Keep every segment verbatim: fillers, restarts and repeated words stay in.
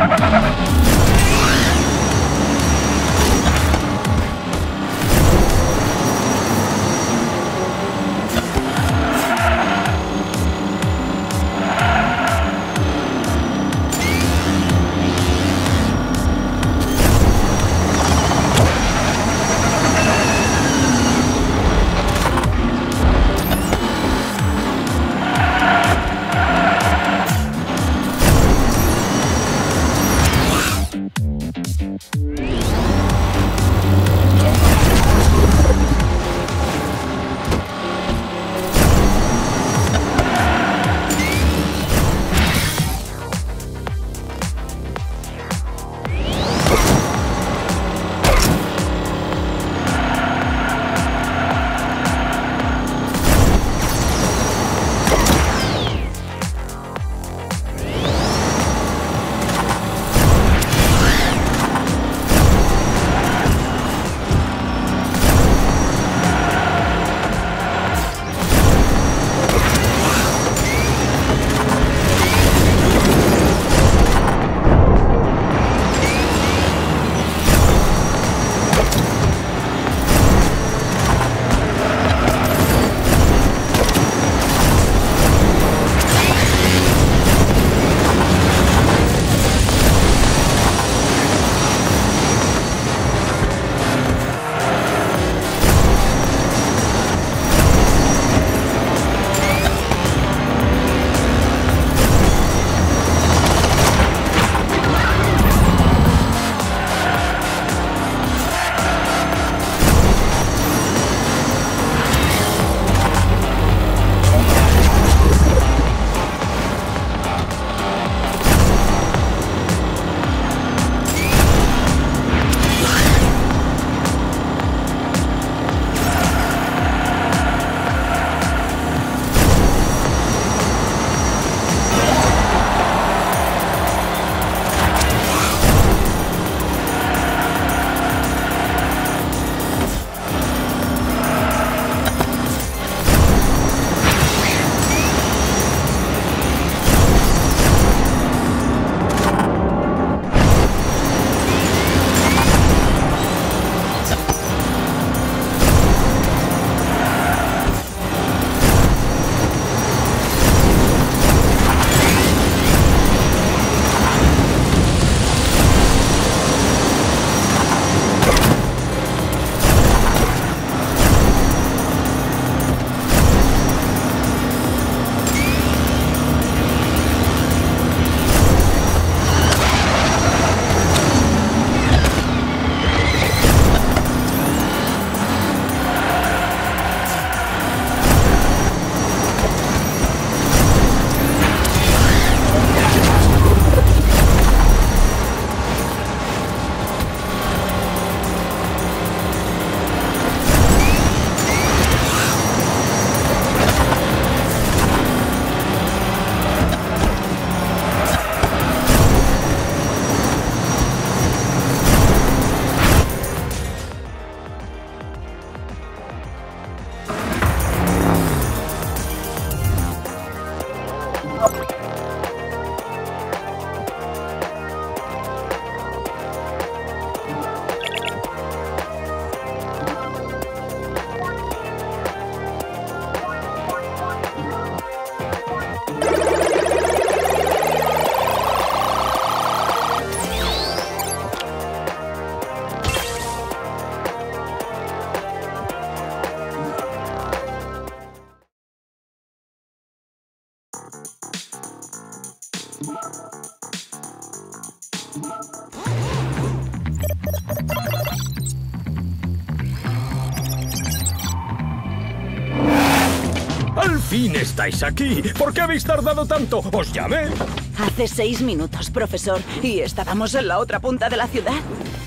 ¡Al fin estáis aquí! ¿Por qué habéis tardado tanto? ¿Os llamé? Hace seis minutos, profesor, y estábamos en la otra punta de la ciudad.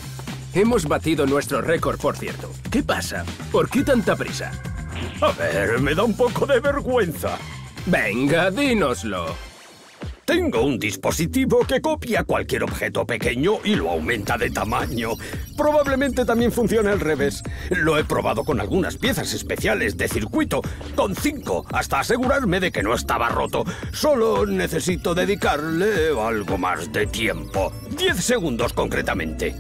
Hemos batido nuestro récord, por cierto. ¿Qué pasa? ¿Por qué tanta prisa? A ver, me da un poco de vergüenza. Venga, dínoslo. Tengo un dispositivo que copia cualquier objeto pequeño y lo aumenta de tamaño. Probablemente también funcione al revés. Lo he probado con algunas piezas especiales de circuito, con cinco, hasta asegurarme de que no estaba roto. Solo necesito dedicarle algo más de tiempo. Diez segundos concretamente.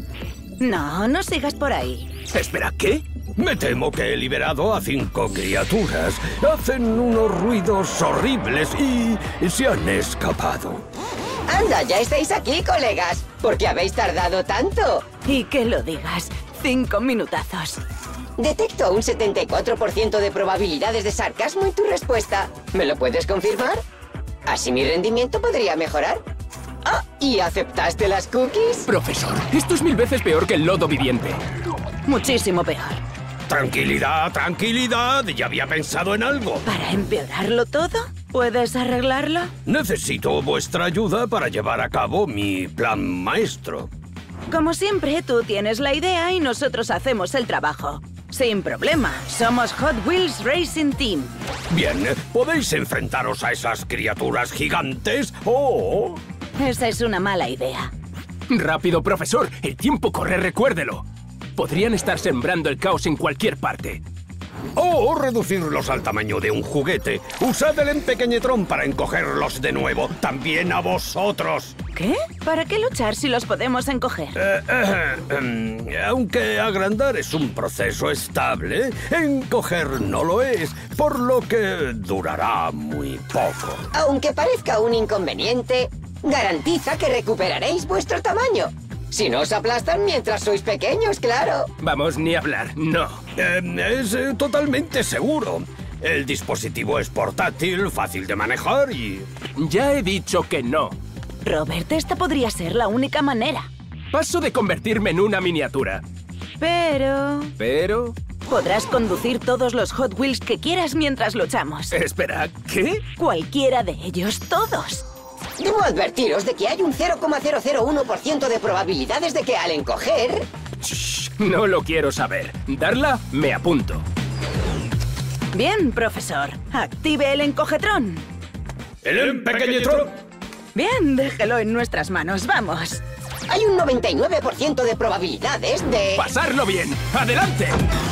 No, no sigas por ahí. Espera, ¿qué? Me temo que he liberado a cinco criaturas. Hacen unos ruidos horribles y se han escapado. Anda, ya estáis aquí, colegas. ¿Por qué habéis tardado tanto? Y que lo digas. Cinco minutazos. Detecto un setenta y cuatro por ciento de probabilidades de sarcasmo en tu respuesta. ¿Me lo puedes confirmar? ¿Así mi rendimiento podría mejorar? Ah, ¿y aceptaste las cookies? Profesor, esto es mil veces peor que el lodo viviente. Muchísimo peor. Tranquilidad, tranquilidad. Ya había pensado en algo. ¿Para empeorarlo todo? ¿Puedes arreglarlo? Necesito vuestra ayuda para llevar a cabo mi plan maestro. Como siempre, tú tienes la idea y nosotros hacemos el trabajo. Sin problema. Somos Hot Wheels Racing Team. Bien, ¿podéis enfrentaros a esas criaturas gigantes o...? Esa es una mala idea. Rápido, profesor. El tiempo corre, recuérdelo. Podrían estar sembrando el caos en cualquier parte. O reducirlos al tamaño de un juguete. Usad el empequeñetrón para encogerlos de nuevo. También a vosotros. ¿Qué? ¿Para qué luchar si los podemos encoger? Eh, eh, eh, aunque agrandar es un proceso estable, encoger no lo es, por lo que durará muy poco. Aunque parezca un inconveniente, garantiza que recuperaréis vuestro tamaño. Si no os aplastan mientras sois pequeños, claro. Vamos, ni hablar, no. Eh, es eh, totalmente seguro. El dispositivo es portátil, fácil de manejar y... Ya he dicho que no. Robert, esta podría ser la única manera. Paso de convertirme en una miniatura. Pero... Pero... podrás conducir todos los Hot Wheels que quieras mientras luchamos. Espera, ¿qué? Cualquiera de ellos, todos. Debo advertiros de que hay un cero coma cero cero uno por ciento de probabilidades de que al encoger... Shh, no lo quiero saber. Darla, me apunto. Bien, profesor. Active el encogetrón. ¡El empequeñetrón! Bien, déjelo en nuestras manos. ¡Vamos! Hay un noventa y nueve por ciento de probabilidades de... ¡Pasarlo bien! ¡Adelante!